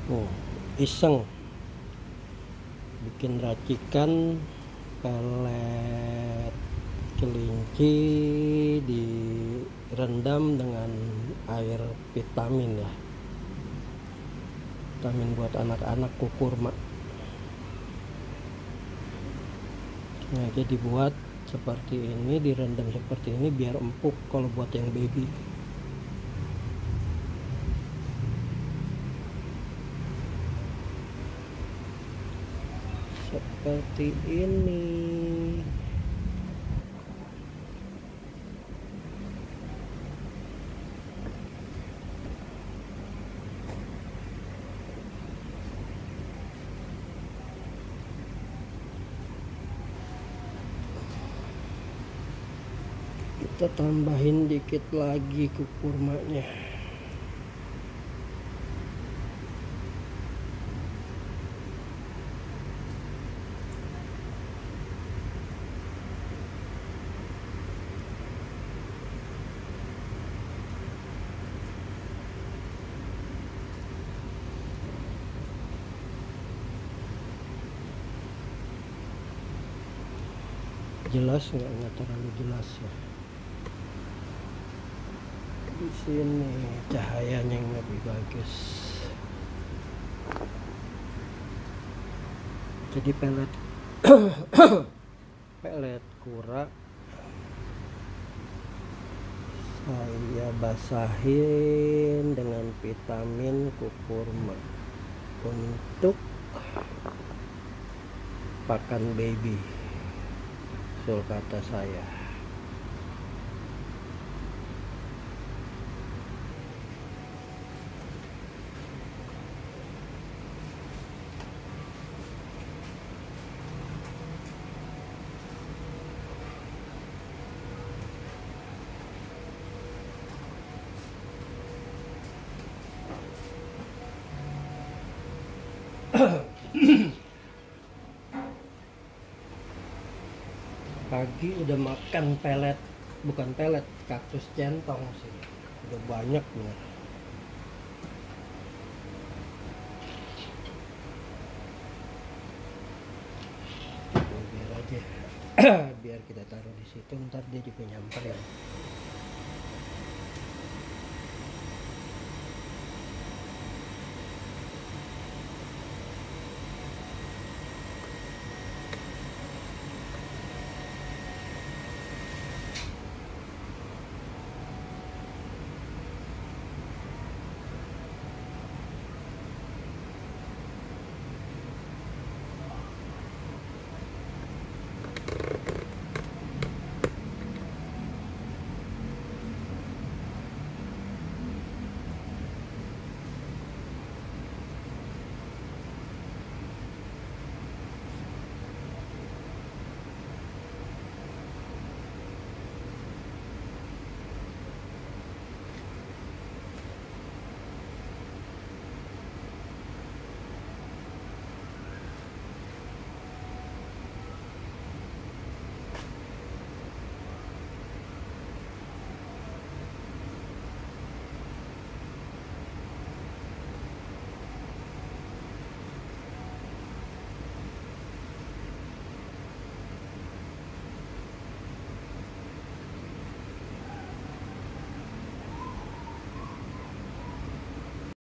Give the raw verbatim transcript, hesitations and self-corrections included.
Oh, iseng bikin racikan pelet kelinci direndam dengan air vitamin ya, vitamin buat anak-anak kukurma. Sengaja dibuat seperti ini, direndam seperti ini biar empuk kalau buat yang baby. Seperti ini. Kita tambahin dikit lagi kukurmanya. Jelas nggak? Nggak terlalu jelas ya. Di sini cahayanya yang lebih bagus. Jadi pelet pelet kura saya basahin dengan vitamin kukurma untuk pakan baby, betul kata saya. Pagi udah makan pelet, bukan pelet, kaktus centong sih, udah banyak bener. Biar aja biar kita taruh di situ, ntar dia juga nyamperin.